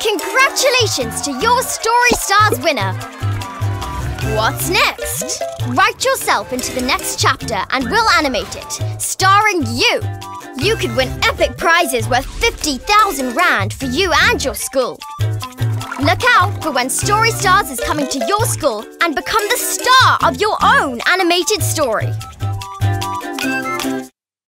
Congratulations to your Story Stars winner! What's next? Write yourself into the next chapter and we'll animate it, starring you! You could win epic prizes worth 50,000 Rand for you and your school. Look out for when Story Stars is coming to your school and become the star of your own animated story.